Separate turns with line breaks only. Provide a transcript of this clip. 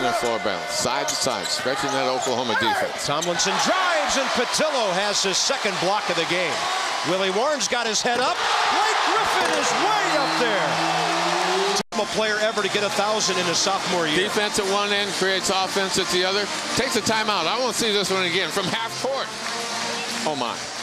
their floor balance, side to side, stretching that Oklahoma defense.
Tomlinson drives, and Pattillo has his second block of the game. Willie Warren's got his head up. Blake Griffin is way up there. A player ever to get 1,000 in his sophomore year.
Defense at one end creates offense at the other. Takes a timeout. I won't see this one again from half court. Oh my.